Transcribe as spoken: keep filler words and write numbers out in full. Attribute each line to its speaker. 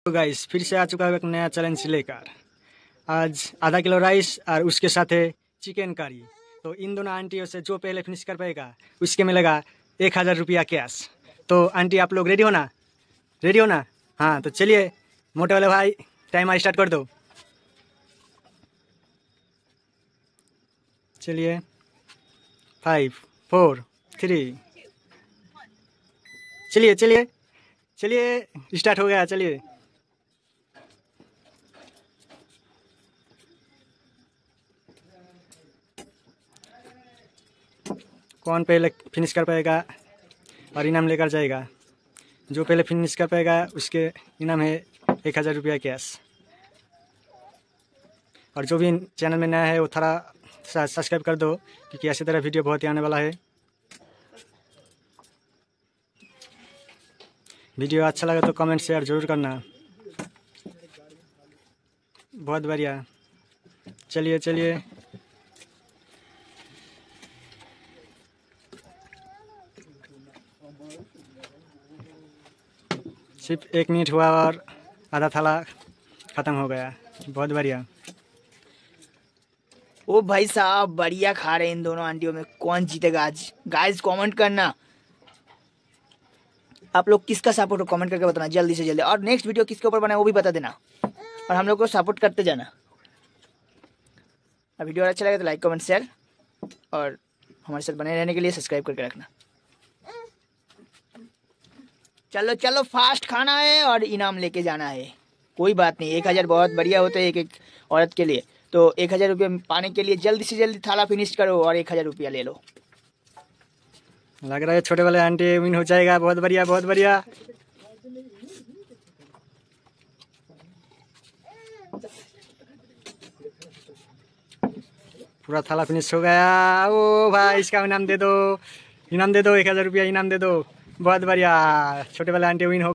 Speaker 1: तो गाइस फिर से आ चुका है एक नया चैलेंज लेकर। आज आधा किलो राइस और उसके साथ है चिकन करी। तो इन दोनों आंटियों से जो पहले फिनिश कर पाएगा उसके मिलेगा एक हज़ार रुपया कैश। तो आंटी आप लोग रेडी हो ना? रेडी हो ना? हाँ तो चलिए मोटे वाले भाई टाइमर स्टार्ट कर दो। चलिए फाइव फोर थ्री चलिए चलिए चलिए स्टार्ट हो गया। चलिए कौन पहले फिनिश कर पाएगा और इनाम लेकर जाएगा? जो पहले फिनिश कर पाएगा उसके इनाम है एक हज़ार रुपया कैश। और जो भी चैनल में नया है वो थोड़ा सब्सक्राइब कर दो क्योंकि ऐसी तरह वीडियो बहुत ही आने वाला है। वीडियो अच्छा लगे तो कमेंट शेयर जरूर करना। बहुत बढ़िया। चलिए चलिए सिर्फ एक मिनट हुआ और आधा थाला ख़त्म हो गया। बहुत बढ़िया।
Speaker 2: ओ भाई साहब बढ़िया खा रहे हैं इन दोनों आंटियों में। कौन जीतेगा आज? गाइस कमेंट करना आप लोग किसका सपोर्ट हो, कमेंट करके बताना जल्दी से जल्दी। और नेक्स्ट वीडियो किसके ऊपर बनाए वो भी बता देना और हम लोग को सपोर्ट करते जाना। और वीडियो अच्छा लगे तो लाइक कमेंट शेयर और हमारे साथ बने रहने के लिए सब्सक्राइब करके रखना। चलो चलो फास्ट खाना है और इनाम लेके जाना है। कोई बात नहीं, एक हज़ार बहुत बढ़िया होता है एक एक औरत के लिए। तो एक हज़ार रुपये पाने के लिए जल्दी से जल्दी थाला फिनिश करो और एक हज़ार रुपया ले लो।
Speaker 1: लग रहा है छोटे वाले आंटी विन हो जाएगा। बहुत बढ़िया बहुत बढ़िया। पूरा थाला फिनिश हो गया। ओ भाई इसका इनाम दे दो, इनाम दे दो, एक हज़ार रुपया इनाम दे दो। बहुत बढ़िया, छोटे वाले आंटी विन हो